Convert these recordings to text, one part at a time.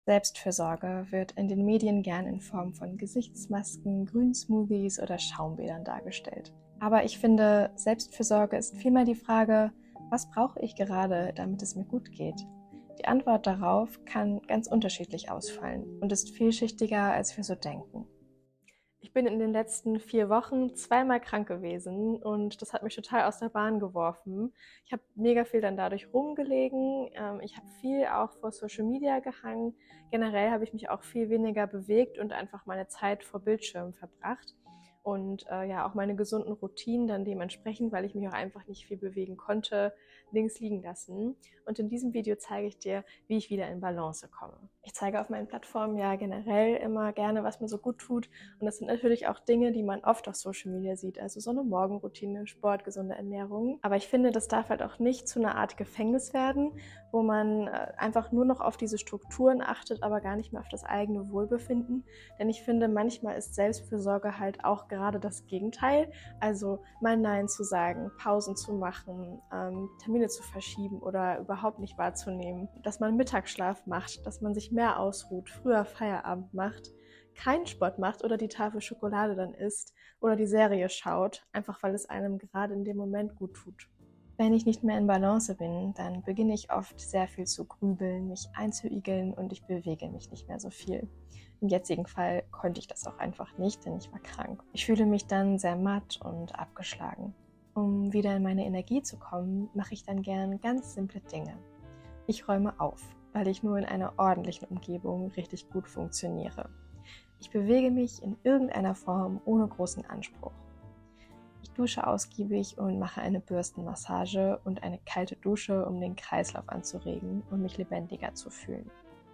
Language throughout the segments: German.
Selbstfürsorge wird in den Medien gern in Form von Gesichtsmasken, Grünsmoothies oder Schaumbädern dargestellt. Aber ich finde, Selbstfürsorge ist vielmehr die Frage, was brauche ich gerade, damit es mir gut geht? Die Antwort darauf kann ganz unterschiedlich ausfallen und ist vielschichtiger, als wir so denken. Ich bin in den letzten 4 Wochen zweimal krank gewesen und das hat mich total aus der Bahn geworfen. Ich habe mega viel dann dadurch rumgelegen. Ich habe viel auch vor Social Media gehangen. Generell habe ich mich auch viel weniger bewegt und einfach meine Zeit vor Bildschirmen verbracht. Und ja, auch meine gesunden Routinen dann dementsprechend, weil ich mich auch einfach nicht viel bewegen konnte, links liegen lassen. Und in diesem Video zeige ich dir, wie ich wieder in Balance komme. Ich zeige auf meinen Plattformen ja generell immer gerne, was mir so gut tut. Und das sind natürlich auch Dinge, die man oft auf Social Media sieht. Also so eine Morgenroutine, Sport, gesunde Ernährung. Aber ich finde, das darf halt auch nicht zu einer Art Gefängnis werden, wo man einfach nur noch auf diese Strukturen achtet, aber gar nicht mehr auf das eigene Wohlbefinden. Denn ich finde, manchmal ist Selbstfürsorge halt auch gerade das Gegenteil. Also mal Nein zu sagen, Pausen zu machen, Termine zu verschieben oder überhaupt nicht wahrzunehmen. Dass man Mittagsschlaf macht, dass man sich mehr ausruht, früher Feierabend macht, keinen Sport macht oder die Tafel Schokolade dann isst oder die Serie schaut, einfach weil es einem gerade in dem Moment gut tut. Wenn ich nicht mehr in Balance bin, dann beginne ich oft sehr viel zu grübeln, mich einzuigeln und ich bewege mich nicht mehr so viel. Im jetzigen Fall konnte ich das auch einfach nicht, denn ich war krank. Ich fühle mich dann sehr matt und abgeschlagen. Um wieder in meine Energie zu kommen, mache ich dann gern ganz simple Dinge. Ich räume auf, weil ich nur in einer ordentlichen Umgebung richtig gut funktioniere. Ich bewege mich in irgendeiner Form ohne großen Anspruch. Ich dusche ausgiebig und mache eine Bürstenmassage und eine kalte Dusche, um den Kreislauf anzuregen und mich lebendiger zu fühlen.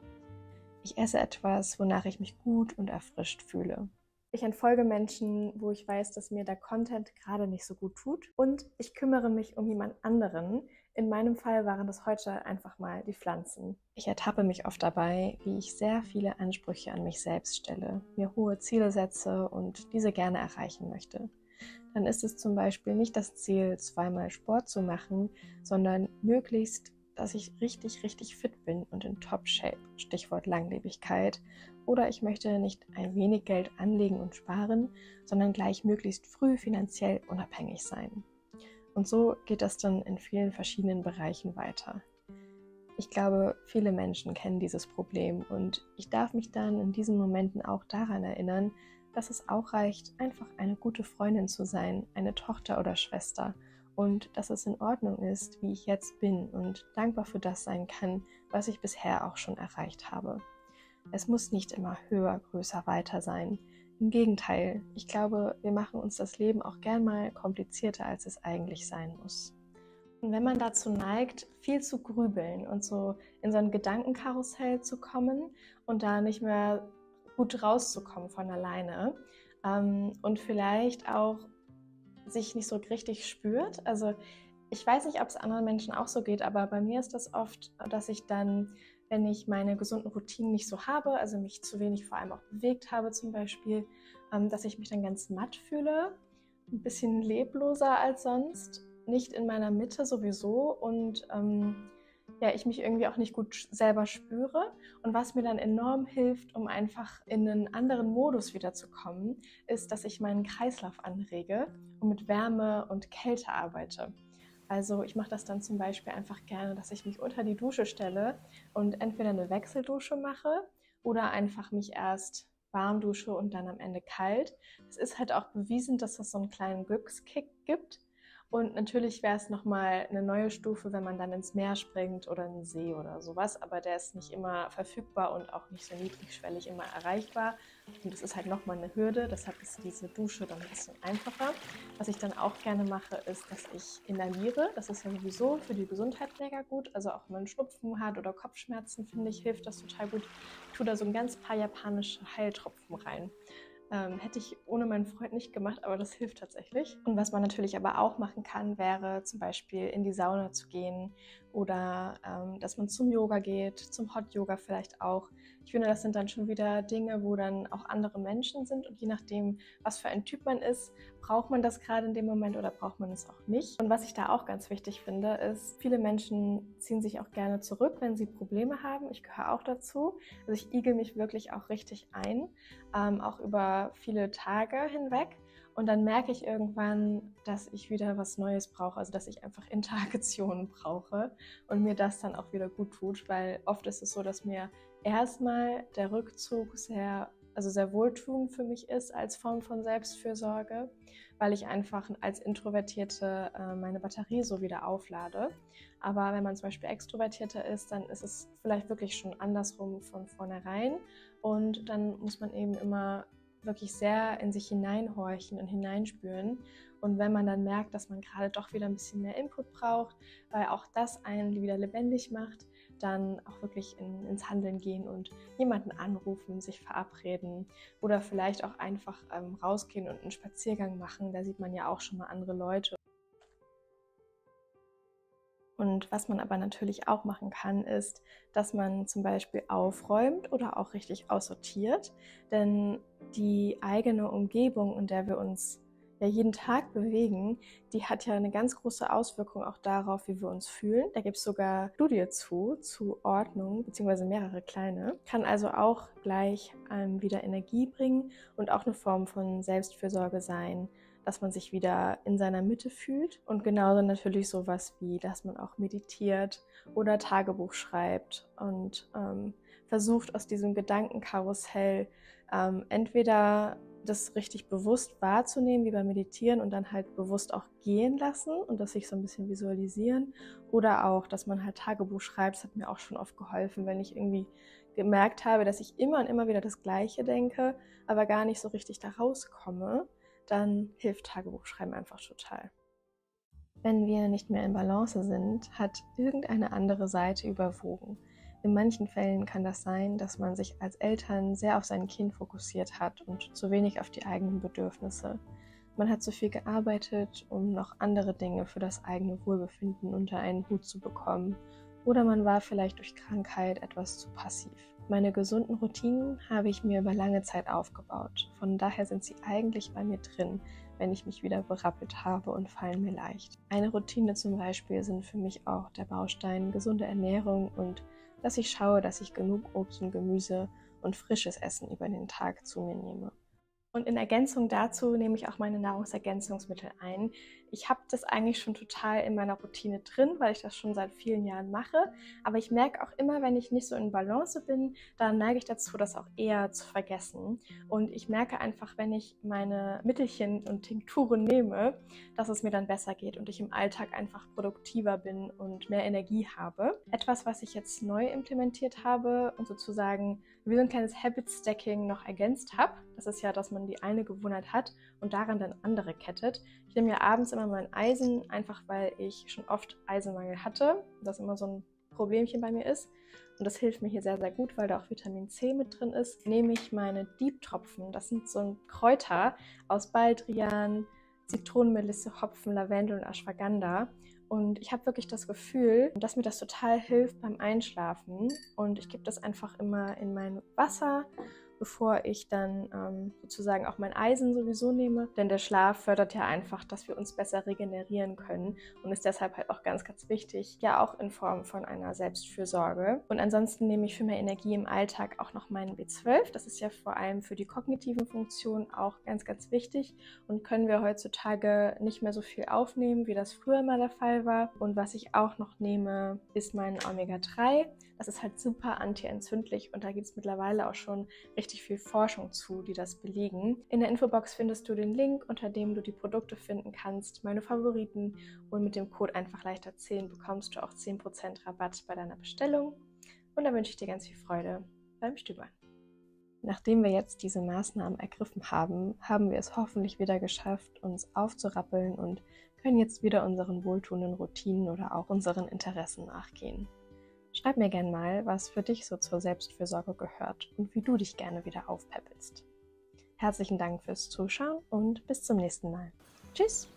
Ich esse etwas, wonach ich mich gut und erfrischt fühle. Ich entfolge Menschen, wo ich weiß, dass mir der Content gerade nicht so gut tut. Und ich kümmere mich um jemand anderen. In meinem Fall waren das heute einfach mal die Pflanzen. Ich ertappe mich oft dabei, wie ich sehr viele Ansprüche an mich selbst stelle, mir hohe Ziele setze und diese gerne erreichen möchte. Dann ist es zum Beispiel nicht das Ziel, zweimal Sport zu machen, sondern möglichst, dass ich richtig fit bin und in Top-Shape, Stichwort Langlebigkeit. Oder ich möchte nicht ein wenig Geld anlegen und sparen, sondern gleich möglichst früh finanziell unabhängig sein. Und so geht das dann in vielen verschiedenen Bereichen weiter. Ich glaube, viele Menschen kennen dieses Problem und ich darf mich dann in diesen Momenten auch daran erinnern, dass es auch reicht, einfach eine gute Freundin zu sein, eine Tochter oder Schwester und dass es in Ordnung ist, wie ich jetzt bin und dankbar für das sein kann, was ich bisher auch schon erreicht habe. Es muss nicht immer höher, größer, weiter sein. Im Gegenteil, ich glaube, wir machen uns das Leben auch gern mal komplizierter, als es eigentlich sein muss. Und wenn man dazu neigt, viel zu grübeln und so in so ein Gedankenkarussell zu kommen und da nicht mehr gut rauszukommen von alleine und vielleicht auch sich nicht so richtig spürt. Also ich weiß nicht, ob es anderen Menschen auch so geht, aber bei mir ist das oft, dass ich dann, wenn ich meine gesunden Routinen nicht so habe, also mich zu wenig vor allem auch bewegt habe zum Beispiel, dass ich mich dann ganz matt fühle, ein bisschen lebloser als sonst, nicht in meiner Mitte sowieso und ja, ich mich irgendwie auch nicht gut selber spüre. Und was mir dann enorm hilft, um einfach in einen anderen Modus wiederzukommen, ist, dass ich meinen Kreislauf anrege und mit Wärme und Kälte arbeite. Also ich mache das dann zum Beispiel einfach gerne, dass ich mich unter die Dusche stelle und entweder eine Wechseldusche mache oder einfach mich erst warm dusche und dann am Ende kalt. Es ist halt auch bewiesen, dass das so einen kleinen Glückskick gibt. Und natürlich wäre es nochmal eine neue Stufe, wenn man dann ins Meer springt oder in den See oder sowas. Aber der ist nicht immer verfügbar und auch nicht so niedrigschwellig immer erreichbar. Und das ist halt nochmal eine Hürde. Deshalb ist diese Dusche dann ein bisschen einfacher. Was ich dann auch gerne mache, ist, dass ich inhaliere. Das ist ja sowieso für die Gesundheit mega gut. Also auch wenn man Schnupfen hat oder Kopfschmerzen, finde ich, hilft das total gut. Ich tue da so ein ganz paar japanische Heiltropfen rein. Hätte ich ohne meinen Freund nicht gemacht, aber das hilft tatsächlich. Und was man natürlich aber auch machen kann, wäre zum Beispiel in die Sauna zu gehen oder dass man zum Yoga geht, zum Hot Yoga vielleicht auch. Ich finde, das sind dann schon wieder Dinge, wo dann auch andere Menschen sind und je nachdem, was für ein Typ man ist, braucht man das gerade in dem Moment oder braucht man es auch nicht. Und was ich da auch ganz wichtig finde, ist, viele Menschen ziehen sich auch gerne zurück, wenn sie Probleme haben. Ich gehöre auch dazu. Also ich igel mich wirklich auch richtig ein, auch über viele Tage hinweg. Und dann merke ich irgendwann, dass ich wieder was Neues brauche, also dass ich einfach Interaktion brauche und mir das dann auch wieder gut tut, weil oft ist es so, dass mir erstmal der Rückzug sehr wohltuend für mich ist als Form von Selbstfürsorge, weil ich einfach als Introvertierte meine Batterie so wieder auflade. Aber wenn man zum Beispiel Extrovertierter ist, dann ist es vielleicht wirklich schon andersrum von vornherein und dann muss man eben immer wirklich sehr in sich hineinhorchen und hineinspüren. Und wenn man dann merkt, dass man gerade doch wieder ein bisschen mehr Input braucht, weil auch das einen wieder lebendig macht, dann auch wirklich ins Handeln gehen und jemanden anrufen, sich verabreden oder vielleicht auch einfach rausgehen und einen Spaziergang machen. Da sieht man ja auch schon mal andere Leute. Und was man aber natürlich auch machen kann, ist, dass man zum Beispiel aufräumt oder auch richtig aussortiert. Denn die eigene Umgebung, in der wir uns ja jeden Tag bewegen, die hat ja eine ganz große Auswirkung auch darauf, wie wir uns fühlen. Da gibt es sogar Studien zu Ordnung, beziehungsweise mehrere kleine. Kann also auch gleich wieder Energie bringen und auch eine Form von Selbstfürsorge sein, dass man sich wieder in seiner Mitte fühlt und genauso natürlich sowas wie, dass man auch meditiert oder Tagebuch schreibt und versucht aus diesem Gedankenkarussell entweder das richtig bewusst wahrzunehmen, wie beim Meditieren und dann halt bewusst auch gehen lassen und das sich so ein bisschen visualisieren oder auch, dass man halt Tagebuch schreibt. Das hat mir auch schon oft geholfen, wenn ich irgendwie gemerkt habe, dass ich immer und immer wieder das Gleiche denke, aber gar nicht so richtig da rauskomme, dann hilft Tagebuchschreiben einfach total. Wenn wir nicht mehr in Balance sind, hat irgendeine andere Seite überwogen. In manchen Fällen kann das sein, dass man sich als Eltern sehr auf sein Kind fokussiert hat und zu wenig auf die eigenen Bedürfnisse. Man hat zu viel gearbeitet, um noch andere Dinge für das eigene Wohlbefinden unter einen Hut zu bekommen. Oder man war vielleicht durch Krankheit etwas zu passiv. Meine gesunden Routinen habe ich mir über lange Zeit aufgebaut. Von daher sind sie eigentlich bei mir drin, wenn ich mich wieder berappelt habe und fallen mir leicht. Eine Routine zum Beispiel sind für mich auch der Baustein gesunde Ernährung und dass ich schaue, dass ich genug Obst und Gemüse und frisches Essen über den Tag zu mir nehme. Und in Ergänzung dazu nehme ich auch meine Nahrungsergänzungsmittel ein. Ich habe das eigentlich schon total in meiner Routine drin, weil ich das schon seit vielen Jahren mache. Aber ich merke auch immer, wenn ich nicht so in Balance bin, dann neige ich dazu, das auch eher zu vergessen. Und ich merke einfach, wenn ich meine Mittelchen und Tinkturen nehme, dass es mir dann besser geht und ich im Alltag einfach produktiver bin und mehr Energie habe. Etwas, was ich jetzt neu implementiert habe und sozusagen wie so ein kleines Habit-Stacking noch ergänzt habe, das ist ja, dass man die eine Gewohnheit hat und daran dann andere kettet. Ich nehme ja abends immer mein Eisen, einfach weil ich schon oft Eisenmangel hatte, das immer so ein Problemchen bei mir ist. Und das hilft mir hier sehr, sehr gut, weil da auch Vitamin C mit drin ist. Nehme ich meine Deep-Tropfen, das sind so ein Kräuter aus Baldrian, Zitronenmelisse, Hopfen, Lavendel und Ashwagandha. Und ich habe wirklich das Gefühl, dass mir das total hilft beim Einschlafen. Und ich gebe das einfach immer in mein Wasser, bevor ich dann sozusagen auch mein Eisen sowieso nehme. Denn der Schlaf fördert ja einfach, dass wir uns besser regenerieren können und ist deshalb halt auch ganz, ganz wichtig, ja auch in Form von einer Selbstfürsorge. Und ansonsten nehme ich für mehr Energie im Alltag auch noch meinen B12. Das ist ja vor allem für die kognitiven Funktionen auch ganz, ganz wichtig und können wir heutzutage nicht mehr so viel aufnehmen, wie das früher mal der Fall war. Und was ich auch noch nehme, ist mein Omega-3. Das ist halt super antientzündlich und da gibt es mittlerweile auch schon richtig viel Forschung zu, die das belegen. In der Infobox findest du den Link, unter dem du die Produkte finden kannst, meine Favoriten, und mit dem Code einfach leichter 10 bekommst du auch 10% Rabatt bei deiner Bestellung. Und dann wünsche ich dir ganz viel Freude beim Stöbern. Nachdem wir jetzt diese Maßnahmen ergriffen haben, haben wir es hoffentlich wieder geschafft, uns aufzurappeln und können jetzt wieder unseren wohltuenden Routinen oder auch unseren Interessen nachgehen. Schreib mir gerne mal, was für dich so zur Selbstfürsorge gehört und wie du dich gerne wieder aufpäppelst. Herzlichen Dank fürs Zuschauen und bis zum nächsten Mal. Tschüss!